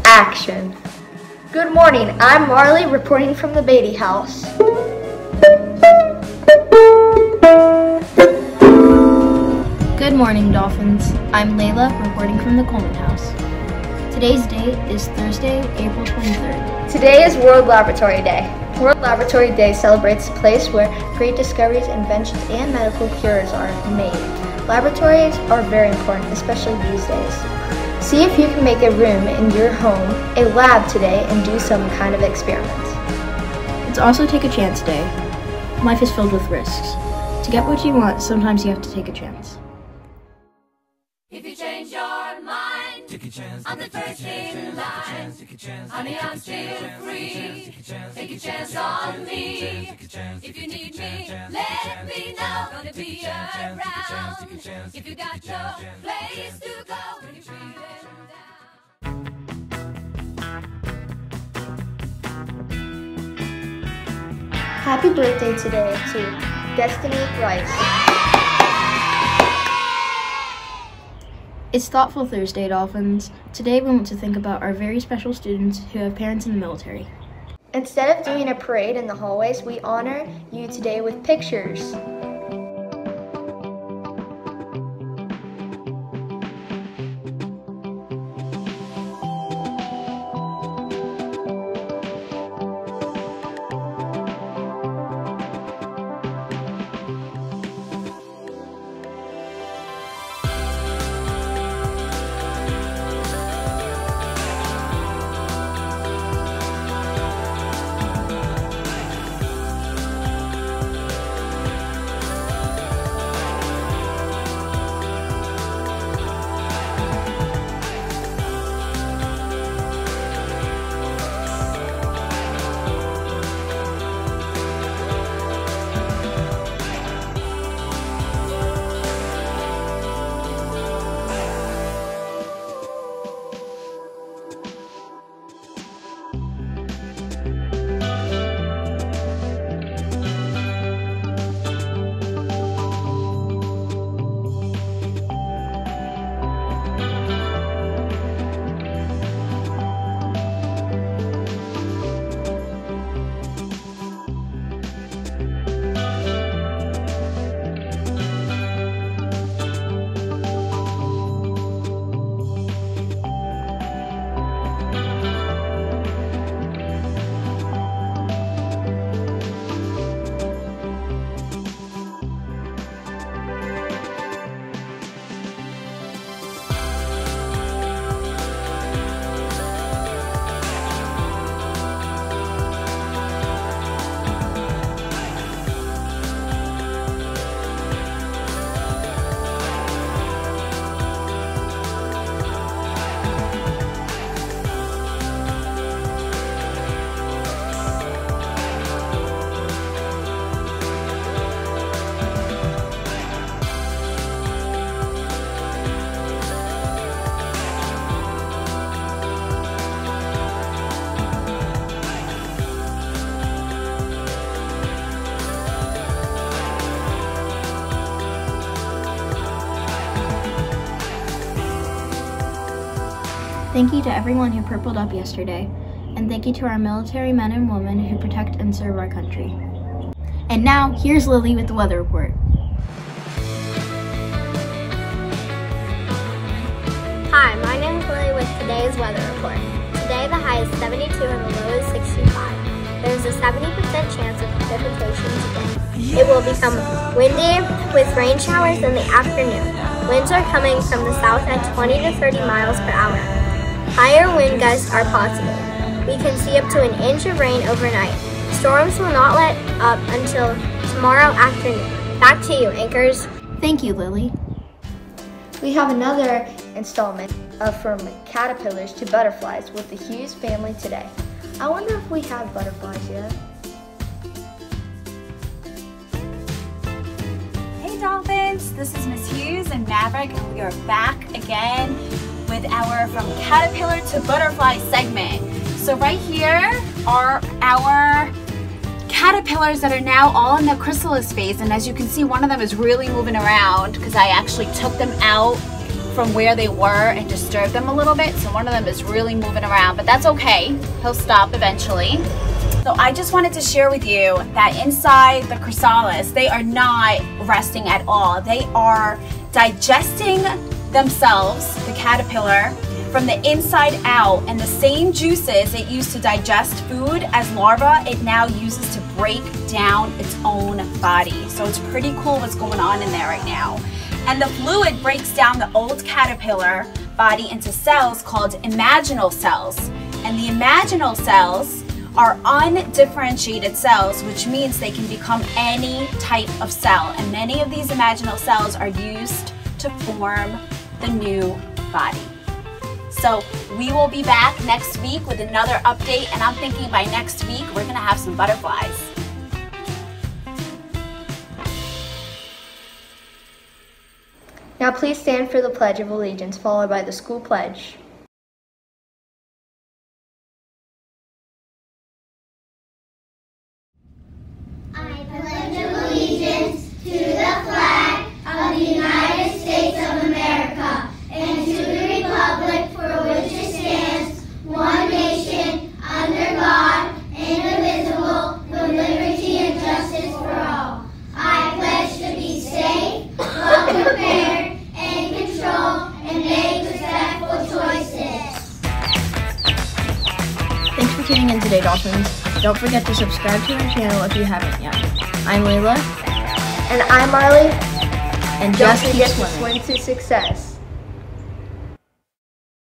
Action. Good morning, I'm Marley reporting from the Beatty House. Good morning, Dolphins. I'm Layla reporting from the Coleman House. Today's date is Thursday, April 23rd. Today is World Laboratory Day. World Laboratory Day celebrates a place where great discoveries, inventions, and medical cures are made. Laboratories are very important, especially these days. See if you can make a room in your home a lab today and do some kind of experiment. It's also Take a Chance Day. Life is filled with risks. To get what you want, sometimes you have to take a chance. If you change your mind, take a chance. I'm the first in line. Honey, I'm still free. Take a chance on me. If you need me, let me know. Gonna be around. If you got no place to go when you're feeling down. Happy birthday today to Destiny Rice. It's Thoughtful Thursday, Dolphins. Today we want to think about our very special students who have parents in the military. Instead of doing a parade in the hallways, we honor you today with pictures. Thank you to everyone who purpled up yesterday, and thank you to our military men and women who protect and serve our country. And now, here's Lily with the weather report. Hi, my name is Lily with today's weather report. Today the high is 72 and the low is 65. There is a 70% chance of precipitation today. It will become windy with rain showers in the afternoon. Winds are coming from the south at 20 to 30 miles per hour. Higher wind gusts are possible. We can see up to an inch of rain overnight. Storms will not let up until tomorrow afternoon. Back to you, anchors. Thank you, Lily. We have another installment of From Caterpillars to Butterflies with the Hughes family today. I wonder if we have butterflies yet. Hey Dolphins, this is Miss Hughes and Maverick, and we are back again with our From Caterpillar to Butterfly segment. So right here are our caterpillars that are now all in the chrysalis phase, and as you can see, one of them is really moving around because I actually took them out from where they were and disturb them a little bit. So one of them is really moving around, but that's okay. He'll stop eventually. So I just wanted to share with you that inside the chrysalis, they are not resting at all. They are digesting themselves, the caterpillar, from the inside out, and the same juices it used to digest food as larva, it now uses to break down its own body. So it's pretty cool what's going on in there right now. And the fluid breaks down the old caterpillar body into cells called imaginal cells. And the imaginal cells are undifferentiated cells, which means they can become any type of cell. And many of these imaginal cells are used to form the new body. So we will be back next week with another update, and I'm thinking by next week we're gonna have some butterflies. Now please stand for the Pledge of Allegiance, followed by the school pledge. I pledge allegiance to the flag of the United States of America and to the republic for which it stands, one nation, under God, indivisible, with liberty and justice for all. I pledge to be safe, well prepared, and control, and make respectful choices. Thanks for tuning in today, Dolphins. Don't forget to subscribe to our channel if you haven't yet. I'm Layla. And I'm Marley. And Don't just keep forget to swimming. swim to success.